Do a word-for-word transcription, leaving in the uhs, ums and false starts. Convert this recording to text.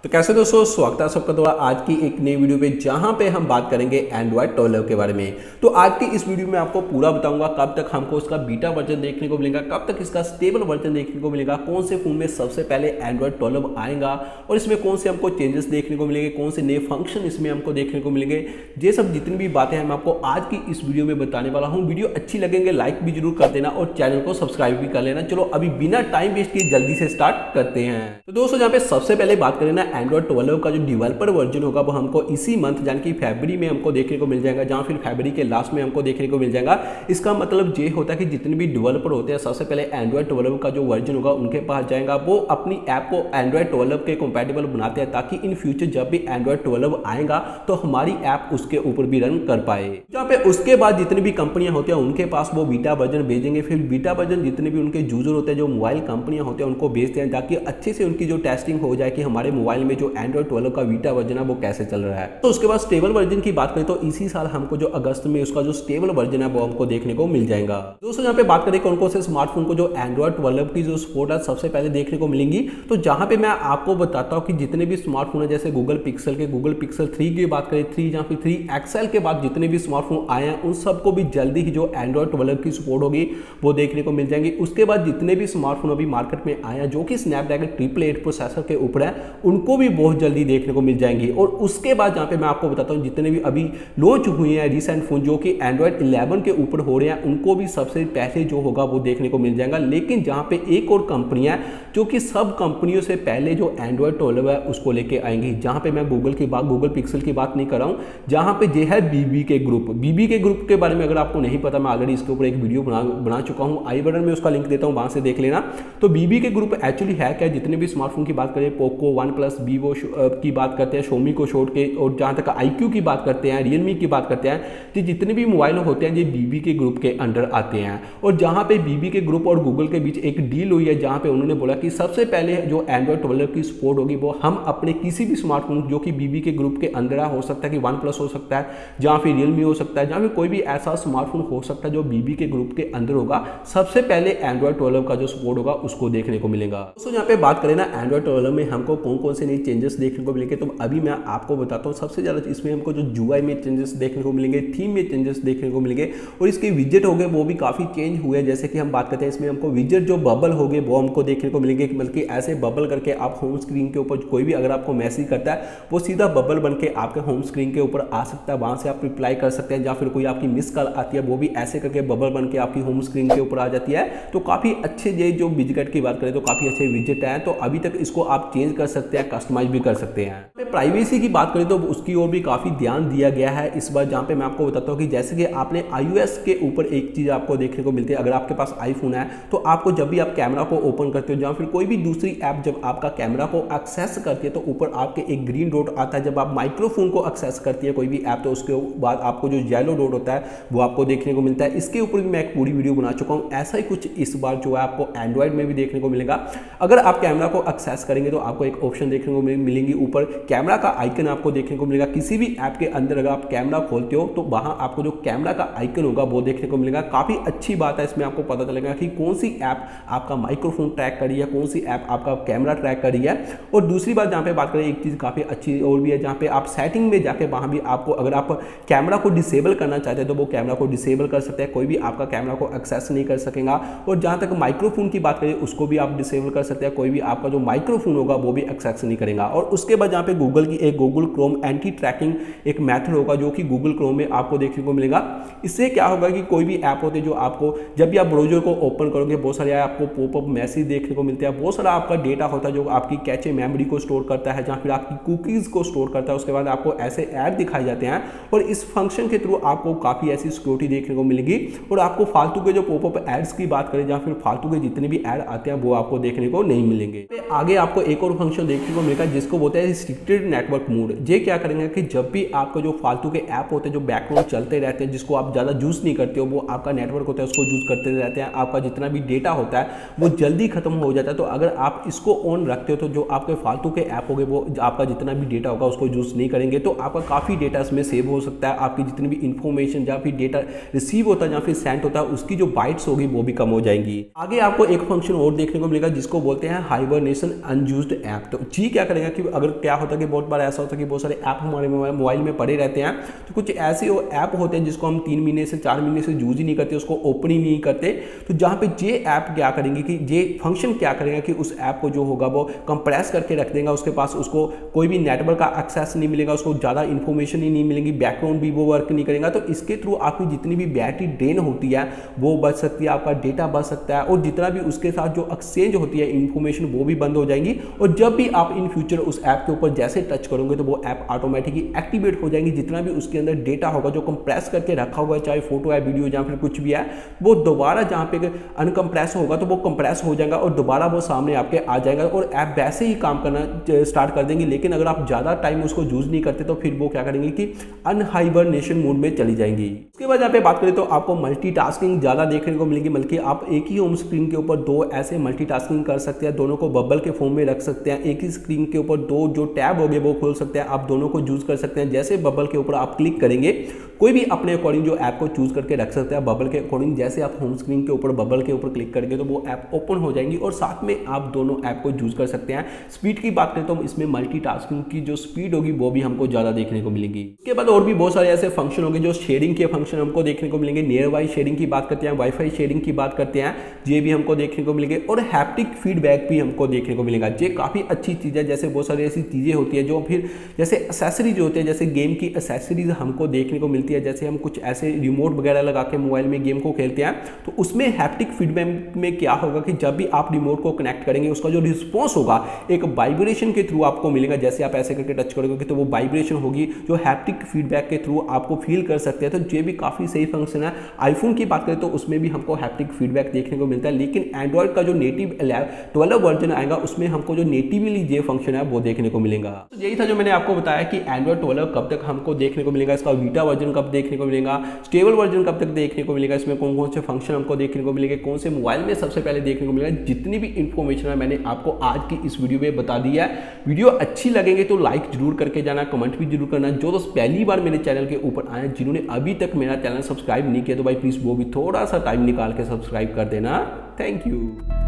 तो कैसे दोस्तों, स्वागत है सबका दोबारा आज की एक नई वीडियो पे, जहां पे हम बात करेंगे एंड्रॉयड ट्वेल्व के बारे में। तो आज की इस वीडियो में आपको पूरा बताऊंगा कब तक हमको इसका बीटा वर्जन देखने को मिलेगा, कब तक इसका स्टेबल वर्जन देखने को मिलेगा, कौन से फोन में सबसे पहले एंड्रॉयड ट्वेल्व आएगा और इसमें कौन से हमको चेंजेस देखने को मिलेंगे, कौन से नए फंक्शन इसमें हमको देखने को मिलेंगे। ये सब जितनी भी बातें हैं मैं आपको आज की इस वीडियो में बताने वाला हूँ। वीडियो अच्छी लगेंगे लाइक भी जरूर कर देना और चैनल को सब्सक्राइब भी कर लेना। चलो अभी बिना टाइम वेस्ट किए जल्दी से स्टार्ट करते हैं। तो दोस्तों जहाँ पे सबसे पहले बात करें ना, एंड्रॉयड ट्वेल्व का जो डेवलपर वर्जन होगा वो हमको इसी मंथ यानी कि फरवरी में हमको देखने को मिल जाएगा, जहां फिर फरवरी के लास्ट में हमको देखने को मिल जाएगा। इसका मतलब ये होता है कि जितने भी डेवलपर होते हैं सबसे पहले एंड्रॉयड ट्वेल्व का जो वर्जन होगा उनके पास जाएगा, वो अपनी ऐप को एंड्रॉयड ट्वेल्व के कंपैटिबल बनाते हैं ताकि इन फ्यूचर जब भी एंड्रॉयड ट्वेल्व आएगा तो हमारी ऐप उसके ऊपर भी रन कर पाए। जहाँ पे उसके बाद जितनी भी कंपनियां होती हैं उनके पास वो बीटा वर्जन भेजेंगे, फिर बीटा वर्जन जितने भी उनके यूजर होते हैं जो मोबाइल कंपनियां होते हैं उनको भेजते हैं ताकि अच्छे से उनकी जो टेस्टिंग हो जाए कि हमारे मोबाइल में जो एंड्रॉयड ट्वेल्व का बीटा वर्जन है वो कैसे चल रहा है। तो उसके बाद स्टेबल वर्जन की बात करें तो इसी साल हमको जो अगस्त में उसका जो स्टेबल वर्जन है वो हमको देखने को मिल जाएगा। दोस्तों यहाँ पे बात करें कौन कौन से स्मार्टफोन को जो एंड्रॉयड ट्वेल्व की जो सपोर्ट है सबसे पहले देखने को मिलेंगी, तो जहां पे मैं आपको बताता हूँ कि जितने भी स्मार्टफोन है जैसे गूगल पिक्सल के गूगल पिक्सल थ्री की बात करें, थ्री जहाँ पे थ्री एक्सएल के बाद जितने भी स्मार्टफोन आए हैं उन सबको भी जल्दी ही जो एंड्रॉयड ट्वेल्व की सपोर्ट होगी वो देखने को मिल जाएंगे। उसके बाद जितने भी स्मार्टफोन अभी मार्केट में आए हैं जो कि स्नैपड्रैगन ट्रिपल एट प्रोसेसर के ऊपर है उनको भी बहुत जल्दी देखने को मिल जाएंगी। और उसके बाद जहाँ पे मैं आपको बताता हूँ जितने भी अभी लॉन्च हुए हैं रिसेंट फोन जो कि एंड्रॉयड इलेवन के ऊपर हो रहे हैं उनको भी सबसे पहले जो होगा वो देखने को मिल जाएगा। लेकिन जहाँ पे एक और कंपनियां जो कि सब कंपनियों से पहले जो एंड्रॉयड ट्वेल्व है उसको लेके आएंगी, जहाँ पे मैं गूगल की बात गूगल पिक्सल की बात नहीं कर रहा हूँ, जहाँ पे ये है बीबी के ग्रुप। बीबी के ग्रुप के बारे में अगर आपको नहीं पता, मैं ऑलरेडी इसके ऊपर एक वीडियो बना बना चुका हूँ, आई बटन में उसका लिंक देता हूँ, वहां से देख लेना। तो बीबी के ग्रुप एक्चुअली है क्या, जितने भी स्मार्टफोन की बात करें, पोको, वन प्लस, वीवो की बात करते हैं, शोमी को छोड़ के, और जहाँ तक आईक्यू की बात करते हैं, रियलमी की बात करते हैं, तो जितने भी मोबाइल होते हैं ये बीबी के ग्रुप के अंडर आते हैं। और जहाँ पे बीबी के ग्रुप और गूगल के बीच एक डील हुई है जहाँ पे उन्होंने बोला कि सबसे पहले जो एंड्रॉयड ट्वेल्व की सपोर्ट होगी वो हम अपने किसी भी स्मार्टफोन जो कि बीबी के ग्रुप के अंदर हो सकता है कि वन प्लस हो सकता है, जहाँ फिर रियलमी हो सकता है, जहाँ फिर कोई भी ऐसा स्मार्टफोन हो सकता है जो बीबी के ग्रुप के अंदर होगा, सबसे पहले एंड्रॉयड ट्वेल्व का जो सपोर्ट होगा उसको देखने को मिलेगा। दोस्तों यहाँ पे बात करें ना एंड्रॉयड ट्वेल्व में हमको कौन कौन से नए चेंजेस देखने को मिलेंगे, तो अभी मैं आपको बताता हूँ। सबसे ज्यादा इसमें हमको जो यूआई में चेंजेस देखने को मिलेंगे, थीम में चेंजेस देखने को मिलेंगे, और इसके विजेट हो गए वो भी काफी चेंज हुए। जैसे कि हम बात करते हैं इसमें हमको विजेट जो बबल हो गए वो हमको देखने को मिलेंगे, बल्कि ऐसे बबल करके आप होम स्क्रीन के ऊपर कोई भी अगर आपको मैसेज करता है वो सीधा बबल बन के आपके होम स्क्रीन के ऊपर आ सकता है, वहां से आप रिप्लाई कर सकते हैं, या फिर कोई आपकी मिस कॉल आती है वो भी ऐसे करके बबल बन के आपकी होम स्क्रीन के ऊपर आ जाती है। तो काफी अच्छे ये जो विजेट की बात करें तो काफी अच्छे विजेट है, तो अभी तक इसको आप चेंज कर सकते हैं, कस्टमाइज भी कर सकते हैं। प्राइवेसी की बात करें तो उसकी ओर भी काफी ध्यान दिया गया है इस बार, जहां पे मैं आपको बताता हूं कि जैसे कि आपने आईओएस के ऊपर एक चीज आपको देखने को मिलती है, अगर आपके पास आईफोन है तो आपको जब भी आप कैमरा को ओपन करते हो या फिर कोई भी दूसरी ऐप जब आपका कैमरा को एक्सेस करती है तो ऊपर आपके एक ग्रीन डॉट आता है। जब आप माइक्रोफोन को एक्सेस करती है कोई भी ऐप तो उसके बाद आपको जो येलो डॉट होता है वो आपको देखने को मिलता है। इसके ऊपर भी मैं एक पूरी वीडियो बना चुका हूं। ऐसा ही कुछ इस बार जो है आपको एंड्रॉइड में भी देखने को मिलेगा। अगर आप कैमरा को एक्सेस करेंगे तो आपको एक ऑप्शन देखने को मिलेंगी, ऊपर कैमरा का आइकन आपको देखने को मिलेगा। किसी भी ऐप के अंदर अगर आप कैमरा खोलते हो तो वहां आपको जो कैमरा का आइकन होगा वो देखने को मिलेगा। काफी अच्छी बात है, इसमें आपको पता चलेगा कि कौन सी ऐप आपका माइक्रोफोन ट्रैक कर रही है, कौन सी ऐप आपका कैमरा ट्रैक कर रही है। और दूसरी बात जहां पे बात करें एक चीज काफी अच्छी और भी है, जहां पे आप सेटिंग में जाके वहां भी आपको अगर आप कैमरा को डिसेबल करना चाहते हैं तो वो कैमरा को डिसेबल कर सकते हैं, कोई भी आपका कैमरा को एक्सेस नहीं कर सकेगा। और जहां तक माइक्रोफोन की बात करें उसको भी आप डिसेबल कर सकते हैं, कोई भी आपका जो माइक्रोफोन होगा वो भी एक्सेस नहीं करेगा। और उसके बाद जहां पे गूगल की एक गूगल क्रोम एंटी ट्रैकिंग एक मेथड होगा जो कि गूगल क्रोम में आपको देखने को मिलेगा। इससे क्या होगा कि कोई भी ऐप होते जो आपको जब भी आप ब्राउज़र को ओपन करोगे बहुत सारे आपको पॉपअप मैसेज देखने को मिलते हैं, बहुत सारा आपका डेटा होता है जो आपकी कैचे मेमोरी को स्टोर करता है, जहाँ फिर आपकी कुकीज़ को स्टोर करता है। उसके बाद आपको ऐसे ऐड दिखाए जाते हैं और इस फंक्शन के थ्रू आपको काफ़ी ऐसी सिक्योरिटी देखने को मिलेगी। और आपको फालतू के जो पॉपअप एड्स की बात करें जहाँ फिर फालतू के जितने भी ऐड आते हैं वो आपको देखने को नहीं मिलेंगे। आगे आपको एक और फंक्शन देखने को मिलेगा जिसको बोलते हैं रिस्ट्रिक्टेड एक्टिवेट नेटवर्क मोड। ये क्या करेंगे कि जब भी आपका जो फालतू के ऐप होते हैं जो बैकग्राउंड चलते रहते हैं, जिसको आप ज़्यादा यूज़ नहीं करते हो, वो आपका नेटवर्क होता है उसको यूज़ करते रहते हैं, आपका जितना भी डेटा होता है वो जल्दी खत्म हो जाता है। तो अगर आप इसको ऑन रखते हो तो जो आपके फालतू के ऐप होंगे वो आपका जितना भी डेटा होगा उसको यूज़ नहीं करेंगे, तो आपका काफ़ी डेटा इसमें सेव हो सकता है। आपकी जितनी भी इंफॉर्मेशन जहाँ फिर डेटा रिसीव होता है जहाँ फिर सेंड होता है उसकी जो बाइट्स होगी वो भी कम हो जाएंगी। आगे आपको एक फंक्शन और देखने को मिलेगा जिसको बोलते हैं हाइबरनेशन अनयूज्ड ऐप। तो जी क्या करेगा कि अगर क्या होता है कि बहुत बार ऐसा होता है कि बहुत सारे ऐप हमारे मोबाइल में पड़े रहते हैं, तो कुछ ऐसे ऐप होते हैं जिसको हम तीन महीने से चार महीने से यूज ही नहीं करते, उसको ओपन ही नहीं करते। तो जहाँ पे ये ऐप क्या करेंगे कि ये फंक्शन क्या करेगा कि उस ऐप को जो होगा वो कंप्रेस करके रख देगा, उसके पास उसको कोई भी नेटवर्क का एक्सेस नहीं मिलेगा, उसको ज़्यादा इन्फॉर्मेशन ही नहीं मिलेगी, बैकग्राउंड भी वो वर्क नहीं करेगा। तो इसके थ्रू आपकी जितनी भी बैटरी ड्रेन होती है वो बच सकती है, आपका डेटा बच सकता है, और जितना भी उसके साथ जो एक्सचेंज होती है इन्फॉर्मेशन वो भी बंद हो जाएंगी। और जब भी आप इन फ्यूचर उस ऐप के ऊपर जैसे टच करोगे तो वो ऐप ऑटोमेटिकली एक्टिवेट हो जाएंगी। जितना भी उसके अंदर डेटा होगा जो कंप्रेस करके रखा हुआ है, चाहे फोटो है, वीडियो या फिर कुछ भी है, वो दोबारा जहाँ पे अनकम्प्रेस होगा तो वो कंप्रेस हो जाएगा और दोबारा वो सामने आपके आ जाएगा और ऐप वैसे ही काम करना स्टार्ट कर देंगे। लेकिन अगर आप ज़्यादा टाइम उसको यूज नहीं करते तो फिर वो क्या करेंगे कि अनहाइबरनेशन मोड में चली जाएंगी। उसके बाद यहाँ पे बात करें तो आपको मल्टीटास्किंग ज़्यादा देखने को मिलेगी, बल्कि आप एक ही होम स्क्रीन के ऊपर दो ऐसे मल्टीटास्किंग कर सकते हैं, दोनों को बबल के फॉर्म में रख सकते हैं। एक ही स्क्रीन के ऊपर दो जो टैब होंगे वो खोल सकते हैं, आप दोनों को यूज कर सकते हैं। जैसे बबल के ऊपर आप क्लिक करेंगे, कोई भी अपने अकॉर्डिंग जो ऐप को चूज करके रख सकते हैं बबल के अकॉर्डिंग। जैसे आप होम स्क्रीन के ऊपर बबल के ऊपर क्लिक करेंगे तो वो ऐप ओपन हो जाएंगी और साथ में आप दोनों ऐप को यूज कर सकते हैं। स्पीड की बात करें तो इसमें मल्टीटास्किंग की जो स्पीड होगी वो भी हमको ज़्यादा देखने को मिलेगी। इसके बाद और भी बहुत सारे ऐसे फंक्शन होंगे जो शेयरिंग के फंक्शन हमको देखने को मिलेंगे। नियर बाई शेयरिंग की बात करते हैं, वाईफाई शेयरिंग की बात करते हैं, ये भी हमको देखने को मिलेंगे, और हैप्टिक फीडबैक भी हमको देखने को मिलेगा। ये काफ़ी अच्छी चीज़ है। जैसे बहुत सारी ऐसी चीज़ें होती है जो फिर जैसे एसेसरीज होती है, जैसे गेम की एसेसरीज हमको देखने को मिलती है। जैसे हम कुछ ऐसे रिमोट वगैरह लगा के मोबाइल में गेम को खेलते हैं तो उसमें हैप्टिक फीडबैक में क्या होगा कि जब भी आप रिमोट को कनेक्ट करेंगे उसका जो रिस्पॉन्स होगा एक वाइब्रेशन के थ्रू आपको मिलेगा। जैसे आप ऐसे करके टच करोगे तो वो वाइब्रेशन होगी जो हैप्टिक फीडबैक के थ्रू आपको फील कर सकते हैं। तो ये भी काफ़ी सही फंक्शन है। आईफोन की बात करें तो उसमें भी हमको हैप्टिक फीडबैक देखने को मिलता है, लेकिन एंड्रॉइड का जो नेटिव ट्वेल्व वर्जन आएगा उसमें हमको जो नेटिवली ये फंक्शन है वो देखने को मिलेगा। तो यही था जो मैंने आपको बताया कि एंड्रॉइड ट्वेल्व कब तक हमको देखने को मिलेगा, इसका बीटा वर्जन कब देखने को मिलेगा, स्टेबल वर्जन कब तक देखने को मिलेगा, इसमें कौन कौन से फंक्शन हमको देखने को मिलेंगे, कौन से मोबाइल में सबसे पहले देखने को मिलेगा। जितनी भी इंफॉर्मेशन है मैंने आपको आज की इस वीडियो में बता दी है। वीडियो अच्छी लगेगी तो लाइक जरूर करके जाना, कमेंट भी जरूर करना। जो दोस्त पहली बार मेरे चैनल के ऊपर आए जिन्होंने अभी तक मेरा चैनल सब्सक्राइब नहीं किया तो भाई प्लीज वो भी थोड़ा सा टाइम निकाल के सब्सक्राइब कर देना। Thank you.